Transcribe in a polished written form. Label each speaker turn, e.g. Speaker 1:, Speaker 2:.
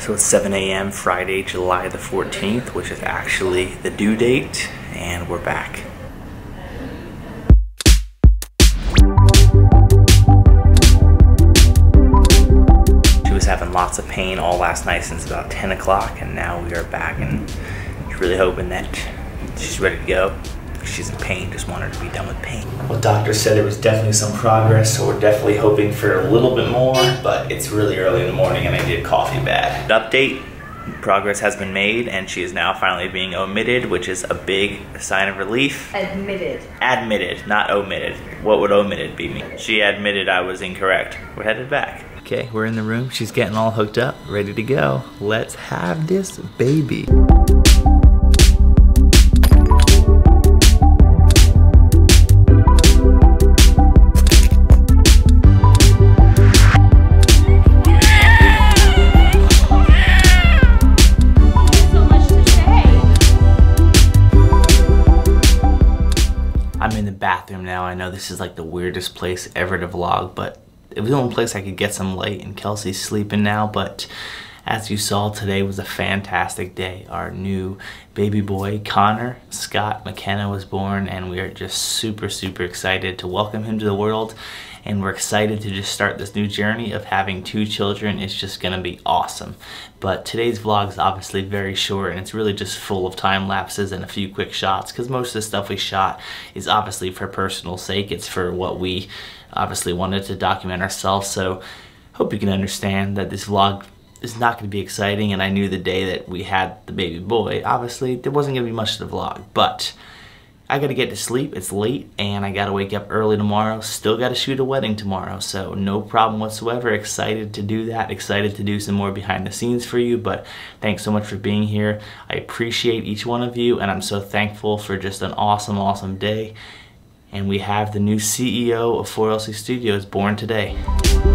Speaker 1: So it's 7 a.m. Friday, July the 14th, which is actually the due date, and we're back. She was having lots of pain all last night since about 10 o'clock, and now we are back, and she's really hoping that she's ready to go. She's in pain, just want her to be done with pain. Well, doctor said there was definitely some progress, so we're definitely hoping for a little bit more, but it's really early in the morning and I did coffee bad. Update, progress has been made and she is now finally being omitted, which is a big sign of relief.
Speaker 2: Admitted.
Speaker 1: Admitted, not omitted. What would omitted be mean? She admitted I was incorrect. We're headed back. Okay, we're in the room. She's getting all hooked up, ready to go. Let's have this baby. I'm in the bathroom now. I know this is like the weirdest place ever to vlog, but it was the only place I could get some light, and Kelsey's sleeping now. But as you saw, today was a fantastic day. Our new baby boy, Connor Scott McKenna, was born, and we are just super, super excited to welcome him to the world. And we're excited to just start this new journey of having 2 children. It's just gonna be awesome. But today's vlog is obviously very short, and it's really just full of time lapses and a few quick shots, because most of the stuff we shot is obviously for personal sake. It's for what we obviously wanted to document ourselves. So hope you can understand that this vlog is not gonna be exciting, and I knew the day that we had the baby boy, obviously there wasn't gonna be much to the vlog, but I gotta get to sleep, it's late, and I gotta wake up early tomorrow. Still gotta shoot a wedding tomorrow, so no problem whatsoever. Excited to do that, excited to do some more behind the scenes for you, but thanks so much for being here. I appreciate each one of you, and I'm so thankful for just an awesome, awesome day. And we have the new CEO of 4LC Studios born today.